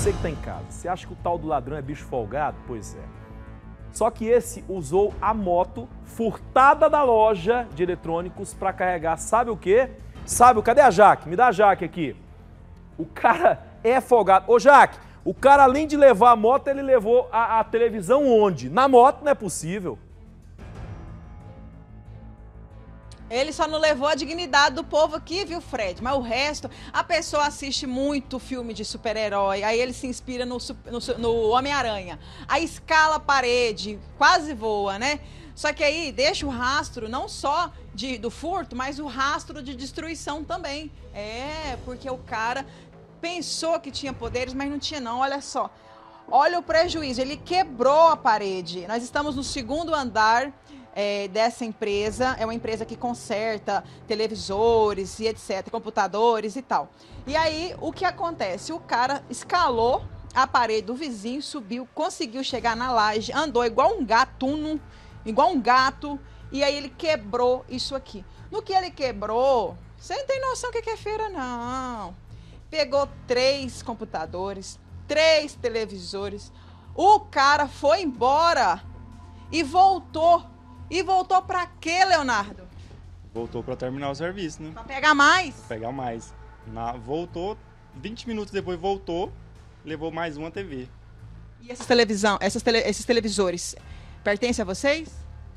você que está em casa, você acha que o tal do ladrão é bicho folgado? Pois é. Só que esse usou a moto furtada da loja de eletrônicos para carregar, sabe o quê? Cadê a Jaque? Me dá a Jaque aqui. O cara é folgado. Ô Jaque, o cara além de levar a moto, ele levou a televisão onde? Na moto não é possível. Ele só não levou a dignidade do povo aqui, viu, Fred? Mas o resto, a pessoa assiste muito filme de super-herói, aí ele se inspira no Homem-Aranha. Aí escala a parede, quase voa, né? Só que aí deixa o rastro não só do furto, mas o rastro de destruição também. É, porque o cara pensou que tinha poderes, mas não tinha não, olha só. Olha o prejuízo, ele quebrou a parede. Nós estamos no segundo andar dessa empresa, é uma empresa que conserta televisores e etc, computadores e tal. E aí, o que acontece? O cara escalou a parede do vizinho, subiu, conseguiu chegar na laje, andou igual um gatuno, igual um gato, e aí ele quebrou isso aqui. No que ele quebrou, você não tem noção do que é feira, não. Pegou 3 computadores, 3 televisores, o cara foi embora e voltou. E voltou pra quê, Leonardo? Voltou pra terminar o serviço, né? Pra pegar mais? Pra pegar mais. Voltou, 20 minutos depois voltou, levou mais uma TV. E esses televisores, pertencem a vocês?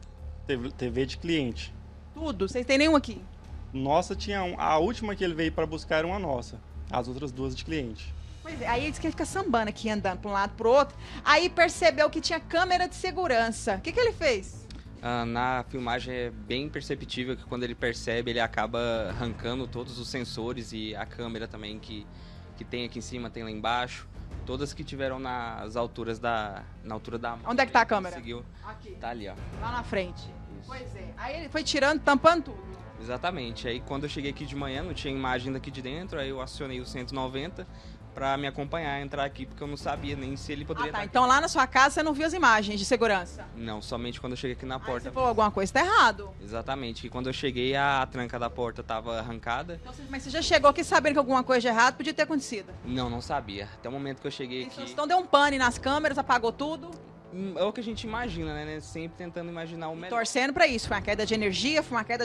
TV de cliente. Tudo? Vocês têm nenhum aqui? Nossa, tinha a última que ele veio pra buscar era uma nossa. As outras 2 de cliente. Pois é, aí ele disse que ele fica sambando aqui, andando pra um lado pro outro. Aí percebeu que tinha câmera de segurança. O que ele fez? Na filmagem é bem perceptível que quando ele percebe, ele acaba arrancando todos os sensores e a câmera também que tem aqui em cima, tem lá embaixo. Todas que tiveram nas alturas na altura da mão. Onde é que tá a câmera? Conseguiu. Aqui. Tá ali, ó. Lá na frente. Isso. Pois é. Aí ele foi tirando, tampando tudo. Exatamente. Aí quando eu cheguei aqui de manhã, não tinha imagem daqui de dentro, aí eu acionei o 190 para me acompanhar, entrar aqui, porque eu não sabia nem se ele poderia estar Então aqui. lá na sua casa você não viu as imagens de segurança? Não, somente quando eu cheguei aqui na Aí porta. você falou, alguma coisa tá errado. Exatamente. E quando eu cheguei, a tranca da porta estava arrancada. Então, mas você já chegou aqui sabendo que alguma coisa de errado podia ter acontecido? Não sabia. Até o momento que eu cheguei aqui... Então deu um pane nas câmeras, apagou tudo? É o que a gente imagina, né? Sempre tentando imaginar o melhor. Torcendo pra isso. Foi uma queda de energia,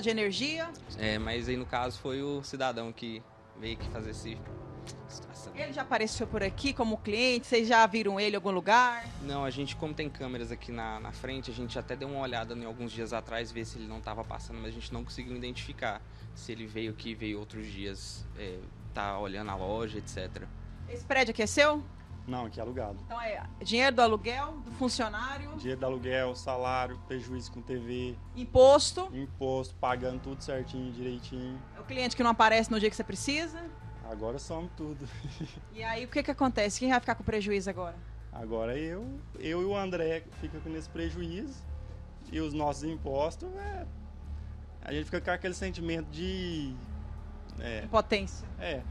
Mas aí no caso foi o cidadão que veio aqui fazer esse situação. Ele já apareceu por aqui como cliente? Vocês já viram ele em algum lugar? Não, a gente, como tem câmeras aqui na frente, a gente até deu uma olhada em alguns dias atrás, ver se ele não estava passando, mas a gente não conseguiu identificar se ele veio aqui, veio outros dias, tá olhando a loja, etc. Esse prédio aqui é seu? Não, aqui é alugado. Então é dinheiro do aluguel, do funcionário, Dinheiro do aluguel, salário, prejuízo com TV, imposto, pagando tudo certinho, direitinho. é o cliente que não aparece no dia que você precisa. Agora some tudo. E aí o que acontece? Quem vai ficar com prejuízo agora? Agora eu e o André fica com esse prejuízo e os nossos impostos, a gente fica com aquele sentimento de... Impotência.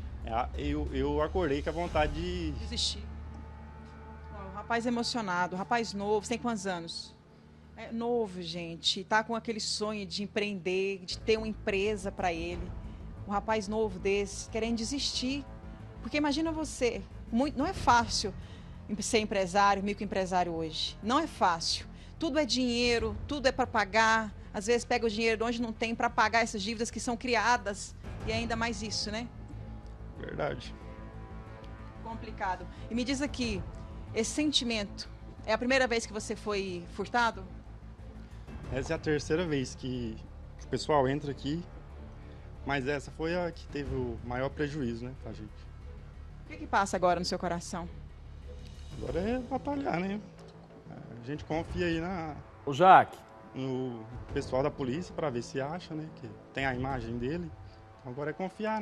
Eu acordei com a vontade de... Desistir. Não, um rapaz emocionado, um rapaz novo, você tem quantos anos? É novo, gente, tá com aquele sonho de empreender, de ter uma empresa para ele. Um rapaz novo desse, querendo desistir. Porque imagina você, não é fácil ser empresário, microempresário hoje. Não é fácil. Tudo é dinheiro, tudo é para pagar. Às vezes pega o dinheiro de onde não tem para pagar essas dívidas que são criadas. E ainda mais isso, né? Verdade. Complicado. E me diz aqui, esse sentimento, é a primeira vez que você foi furtado? Essa é a terceira vez que o pessoal entra aqui, mas essa foi a que teve o maior prejuízo, né, pra gente. O que passa agora no seu coração? Agora é batalhar, né? A gente confia aí Ô Jaque, no pessoal da polícia para ver se acha, né, que tem a imagem dele. Agora é confiar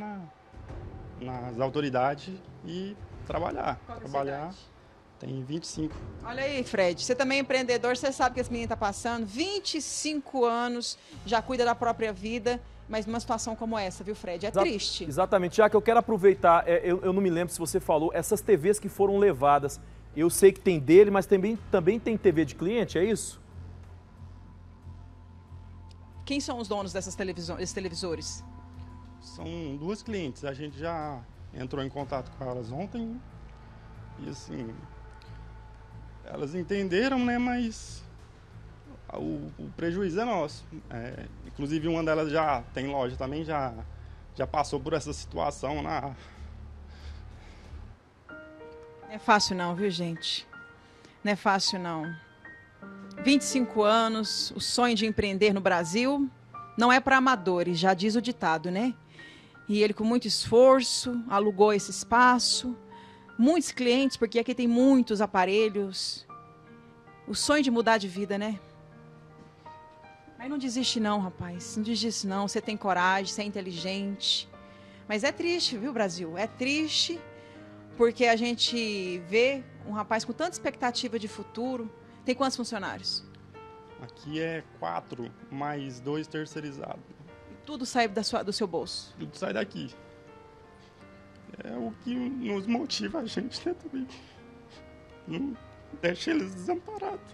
nas autoridades e trabalhar. Qual que é a Trabalhar. sua idade? Tem 25. Olha aí, Fred, você também é empreendedor, você sabe que esse menino está passando 25 anos, já cuida da própria vida, mas numa situação como essa, viu, Fred? É triste. Exatamente. Já que eu quero aproveitar, eu não me lembro se você falou, essas TVs que foram levadas, eu sei que tem dele, mas também tem TV de cliente, é isso? Quem são os donos desses televisores? São 2 clientes. A gente já entrou em contato com elas ontem, né? E assim, elas entenderam, né, mas o prejuízo é nosso. Inclusive uma delas já tem loja também, já passou por essa situação na... Não é fácil não, viu, gente? Não é fácil não. 25 anos, o sonho de empreender no Brasil não é para amadores, já diz o ditado, né? E ele com muito esforço alugou esse espaço, muitos clientes, porque aqui tem muitos aparelhos. O sonho de mudar de vida, né? Mas não desiste não, rapaz. Não desiste não. Você tem coragem, você é inteligente. Mas é triste, viu, Brasil? É triste porque a gente vê um rapaz com tanta expectativa de futuro. Tem quantos funcionários? Aqui é 4, mais 2 terceirizados. E tudo sai do seu bolso? Tudo sai daqui. É o que nos motiva a gente, né, também. Não deixa eles desamparados.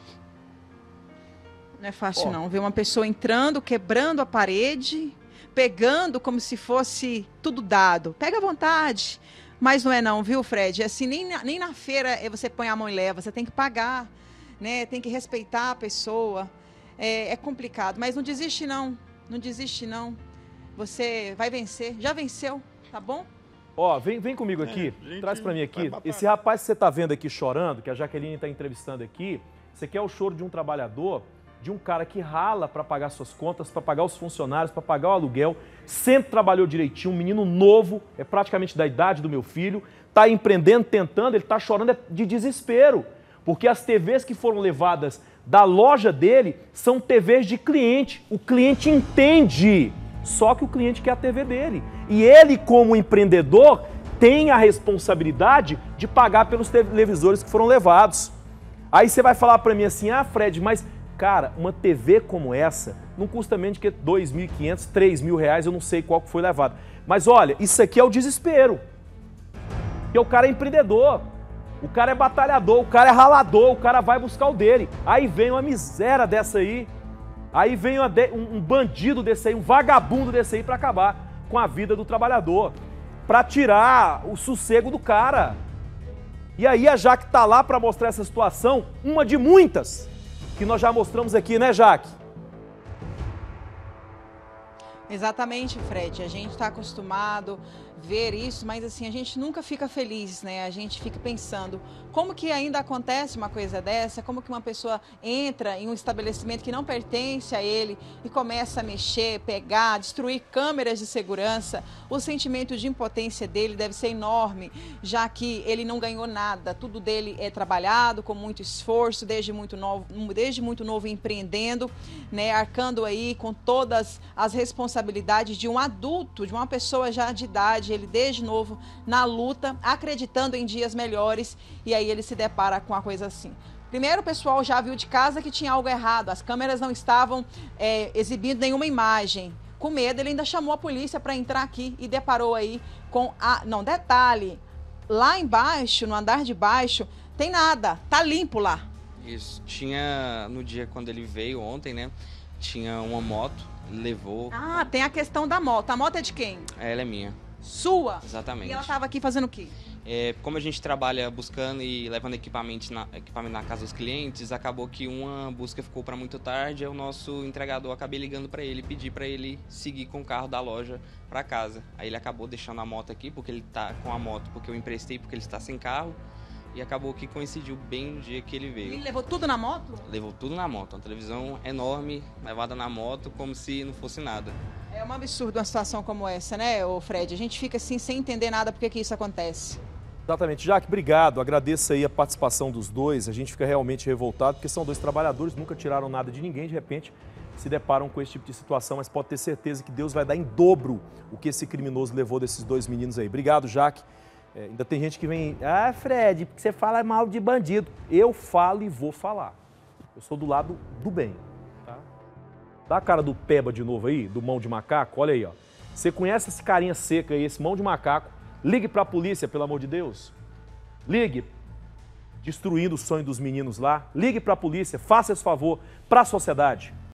Não é fácil não, ver uma pessoa entrando, quebrando a parede, pegando como se fosse tudo dado. Pega à vontade, mas não é não, viu, Fred? Assim, nem na feira você põe a mão e leva, você tem que pagar, né? Tem que respeitar a pessoa. É complicado, mas não desiste não, não desiste não. Você vai vencer, já venceu, tá bom? Ó, vem comigo aqui, traz pra mim aqui. Esse rapaz que você tá vendo aqui chorando, que a Jaqueline tá entrevistando aqui, esse aqui é o choro de um trabalhador, de um cara que rala para pagar suas contas, para pagar os funcionários, para pagar o aluguel, sempre trabalhou direitinho, um menino novo, é praticamente da idade do meu filho, tá empreendendo, tentando, ele tá chorando de desespero, porque as TVs que foram levadas da loja dele são TVs de cliente, o cliente entende, só que o cliente quer a TV dele, e ele como empreendedor tem a responsabilidade de pagar pelos televisores que foram levados. Aí você vai falar para mim assim, ah, Fred, mas cara, uma TV como essa não custa menos que R$2.500, R$3.000, eu não sei qual que foi levado. Mas olha, isso aqui é o desespero. Porque o cara é empreendedor, o cara é batalhador, o cara é ralador, o cara vai buscar o dele. Aí vem uma miséria dessa aí, aí vem um bandido desse aí, um vagabundo desse aí para acabar com a vida do trabalhador, para tirar o sossego do cara. E aí a Jaque tá lá para mostrar essa situação, uma de muitas que nós já mostramos aqui, né, Jaque? Exatamente, Fred. A gente está acostumado a ver isso, mas assim, a gente nunca fica feliz, né? A gente fica pensando, como que ainda acontece uma coisa dessa? Como que uma pessoa entra em um estabelecimento que não pertence a ele e começa a mexer, pegar, destruir câmeras de segurança? O sentimento de impotência dele deve ser enorme, já que ele não ganhou nada. Tudo dele é trabalhado com muito esforço, desde muito novo empreendendo, né? Arcando aí com todas as responsabilidades de um adulto, de uma pessoa já de idade, ele desde novo na luta, acreditando em dias melhores, e aí ele se depara com uma coisa assim. Primeiro, o pessoal já viu de casa que tinha algo errado, as câmeras não estavam exibindo nenhuma imagem. Com medo, ele ainda chamou a polícia para entrar aqui e deparou aí com a... Não, detalhe, lá embaixo, no andar de baixo, tem nada, tá limpo lá. Isso, tinha, no dia quando ele veio ontem, né, tinha uma moto, levou... Ah, tem a questão da moto. A moto é de quem? Ela é minha. Sua? Exatamente. E ela estava aqui fazendo o quê? Como a gente trabalha buscando e levando equipamento na casa dos clientes, acabou que uma busca ficou para muito tarde, e o nosso entregador acabei ligando para ele, pedi para ele seguir com o carro da loja para casa. Aí ele acabou deixando a moto aqui, porque ele tá com a moto, porque eu emprestei, porque ele está sem carro, e acabou que coincidiu bem no dia que ele veio. Ele levou tudo na moto? Levou tudo na moto, uma televisão enorme, levada na moto, como se não fosse nada. É um absurdo uma situação como essa, né, Fred? A gente fica assim sem entender nada porque que isso acontece. Exatamente. Jaque, obrigado. Agradeço aí a participação dos dois. A gente fica realmente revoltado porque são dois trabalhadores, nunca tiraram nada de ninguém, de repente se deparam com esse tipo de situação, mas pode ter certeza que Deus vai dar em dobro o que esse criminoso levou desses dois meninos aí. Obrigado, Jaque. Ainda tem gente que vem, ah, Fred, porque você fala mal de bandido. Eu falo e vou falar. Eu sou do lado do bem. Tá? Dá a cara do Peba de novo aí, do mão de macaco, olha aí, ó. Você conhece esse carinha seca aí, esse mão de macaco? Ligue para a polícia, pelo amor de Deus. Ligue, destruindo o sonho dos meninos lá. Ligue para a polícia, faça esse favor para a sociedade.